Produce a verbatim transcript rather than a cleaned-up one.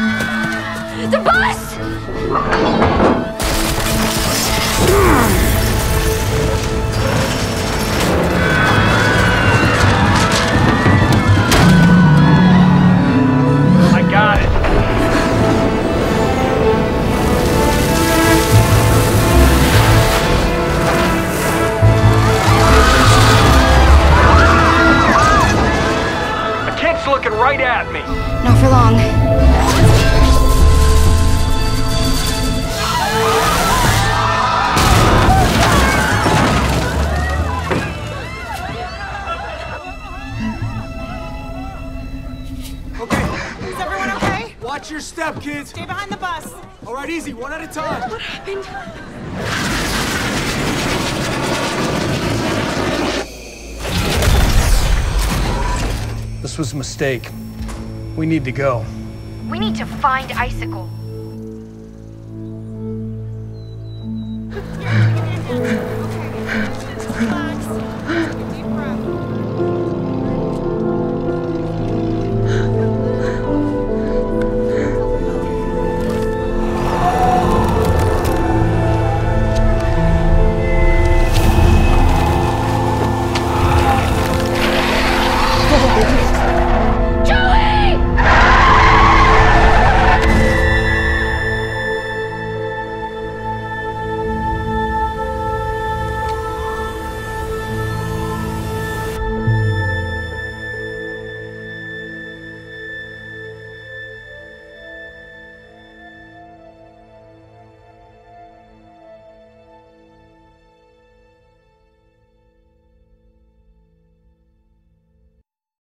The bus! I got it. A kid's looking right at me. Not for long. Watch your step, kids! Stay behind the bus! Alright, easy, one at a time! What happened? This was a mistake. We need to go. We need to find Icicle.